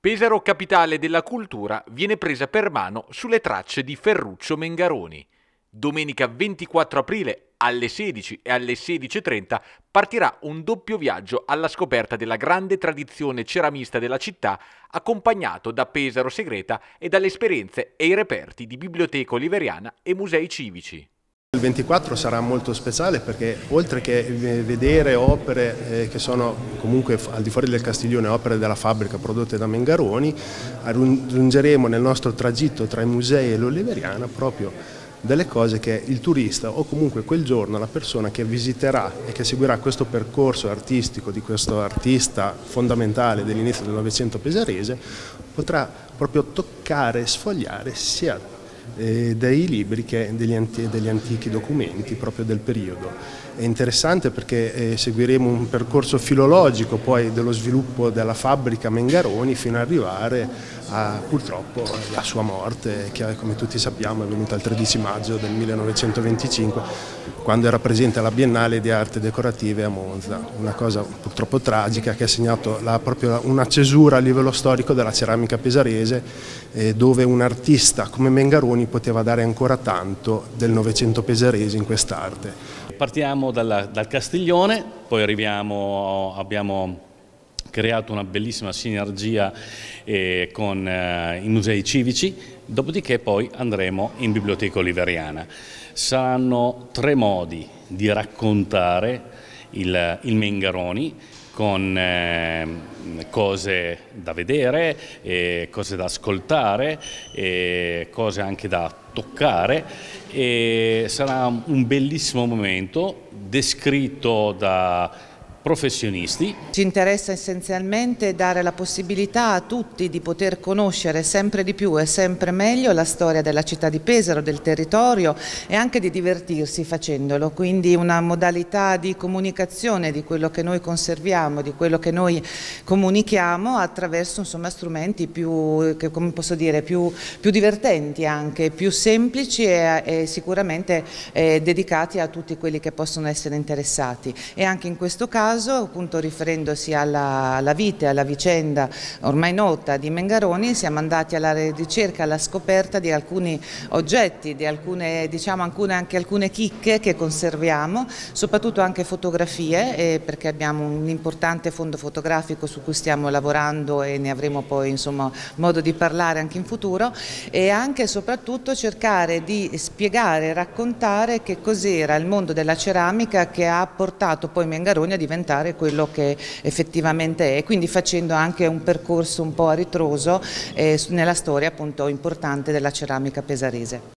Pesaro, capitale della cultura, viene presa per mano sulle tracce di Ferruccio Mengaroni. Domenica 24 aprile alle 16 e alle 16:30 partirà un doppio viaggio alla scoperta della grande tradizione ceramista della città, accompagnato da Pesaro Segreta e dalle esperienze e i reperti di Biblioteca Oliveriana e musei civici. Il 24 sarà molto speciale perché oltre che vedere opere che sono comunque al di fuori del Castiglione, opere della fabbrica prodotte da Mengaroni, aggiungeremo nel nostro tragitto tra i musei e l'Oliveriana proprio delle cose che il turista o comunque quel giorno la persona che visiterà e che seguirà questo percorso artistico di questo artista fondamentale dell'inizio del Novecento pesarese potrà proprio toccare e sfogliare sia dei libri che degli antichi documenti proprio del periodo. È interessante perché seguiremo un percorso filologico poi dello sviluppo della fabbrica Mengaroni fino ad arrivare a purtroppo la sua morte, che come tutti sappiamo è venuta il 13 maggio del 1925 quando era presente alla Biennale di Arte Decorative a Monza, una cosa purtroppo tragica che ha segnato proprio una cesura a livello storico della ceramica pesarese, dove un artista come Mengaroni poteva dare ancora tanto del Novecento pesarese in quest'arte. Partiamo dal Castiglione, poi abbiamo creato una bellissima sinergia con i musei civici, dopodiché poi andremo in Biblioteca Oliveriana. Saranno 3 modi di raccontare il Mengaroni, con cose da vedere, cose da ascoltare, cose anche da toccare, e sarà un bellissimo momento descritto da professionisti. Ci interessa essenzialmente dare la possibilità a tutti di poter conoscere sempre di più e sempre meglio la storia della città di Pesaro, del territorio, e anche di divertirsi facendolo, quindi una modalità di comunicazione di quello che noi conserviamo, di quello che noi comunichiamo attraverso strumenti più divertenti, anche più semplici e sicuramente dedicati a tutti quelli che possono essere interessati. E anche in questo caso, appunto riferendosi alla vita e alla vicenda ormai nota di Mengaroni, siamo andati alla ricerca, alla scoperta di alcuni oggetti, di alcune chicche che conserviamo, soprattutto anche fotografie, perché abbiamo un importante fondo fotografico su cui stiamo lavorando e ne avremo poi modo di parlare anche in futuro, e anche e soprattutto cercare di spiegare e raccontare che cos'era il mondo della ceramica che ha portato poi Mengaroni a diventare quello che effettivamente è, quindi facendo anche un percorso un po' a ritroso nella storia appunto importante della ceramica pesarese.